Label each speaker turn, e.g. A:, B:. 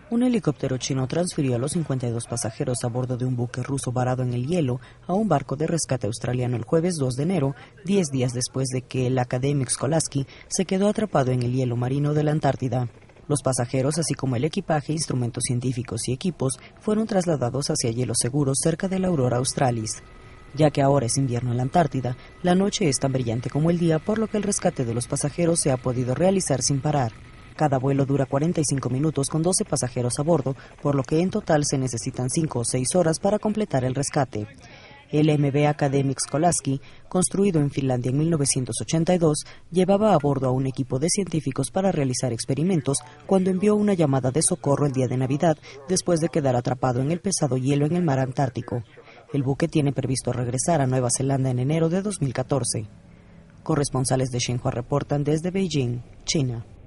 A: Un helicóptero chino transfirió a los 52 pasajeros a bordo de un buque ruso varado en el hielo a un barco de rescate australiano el jueves 2 de enero, 10 días después de que el Akademik Skolasky se quedó atrapado en el hielo marino de la Antártida. Los pasajeros, así como el equipaje, instrumentos científicos y equipos, fueron trasladados hacia hielos seguros cerca de la Aurora Australis. Ya que ahora es invierno en la Antártida, la noche es tan brillante como el día, por lo que el rescate de los pasajeros se ha podido realizar sin parar. Cada vuelo dura 45 minutos con 12 pasajeros a bordo, por lo que en total se necesitan 5 o 6 horas para completar el rescate. El MV Akademik Skolasky, construido en Finlandia en 1982, llevaba a bordo a un equipo de científicos para realizar experimentos cuando envió una llamada de socorro el día de Navidad después de quedar atrapado en el pesado hielo en el mar Antártico. El buque tiene previsto regresar a Nueva Zelanda en enero de 2014. Corresponsales de Xinhua reportan desde Beijing, China.